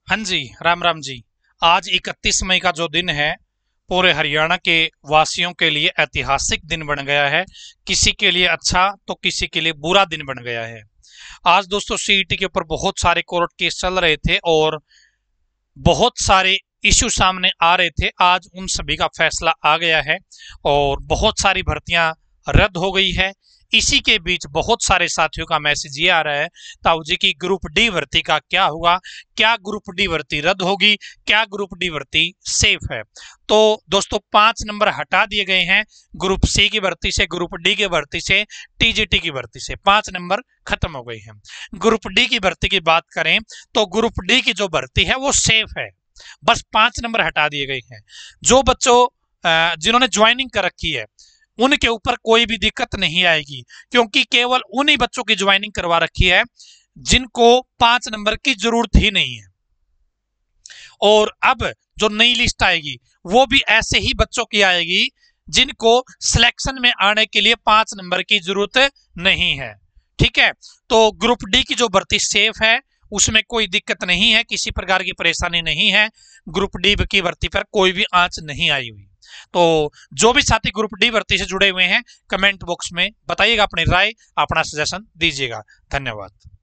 हाँ जी, राम राम जी। आज 31 मई का जो दिन है, पूरे हरियाणा के वासियों के लिए ऐतिहासिक दिन बन गया है। किसी के लिए अच्छा तो किसी के लिए बुरा दिन बन गया है। आज दोस्तों सीईटी के ऊपर बहुत सारे कोर्ट केस चल रहे थे और बहुत सारे इश्यू सामने आ रहे थे। आज उन सभी का फैसला आ गया है और बहुत सारी भर्तियां रद्द हो गई है। इसी के बीच बहुत सारे साथियों का मैसेज ये आ रहा है, ताऊ जी की ग्रुप डी भर्ती का क्या होगा? क्या ग्रुप डी भर्ती रद्द होगी? क्या ग्रुप डी भर्ती सेफ है? तो दोस्तों 5 नंबर हटा दिए गए हैं ग्रुप सी की भर्ती से, ग्रुप डी की भर्ती से, टीजीटी की भर्ती से 5 नंबर खत्म हो गए हैं। ग्रुप डी की भर्ती की बात करें तो ग्रुप डी की जो भर्ती है वो सेफ है, बस 5 नंबर हटा दिए गए हैं। जो बच्चों जिन्होंने ज्वाइनिंग कर रखी है उनके ऊपर कोई भी दिक्कत नहीं आएगी, क्योंकि केवल उन्हीं बच्चों की ज्वाइनिंग करवा रखी है जिनको 5 नंबर की जरूरत ही नहीं है। और अब जो नई लिस्ट आएगी वो भी ऐसे ही बच्चों की आएगी जिनको सिलेक्शन में आने के लिए 5 नंबर की जरूरत नहीं है। ठीक है, तो ग्रुप डी की जो भर्ती सेफ है, उसमें कोई दिक्कत नहीं है, किसी प्रकार की परेशानी नहीं है। ग्रुप डी की भर्ती पर कोई भी आंच नहीं आई हुई। तो जो भी साथी ग्रुप डी भर्ती से जुड़े हुए हैं, कमेंट बॉक्स में बताइएगा अपनी राय, अपना सजेशन दीजिएगा। धन्यवाद।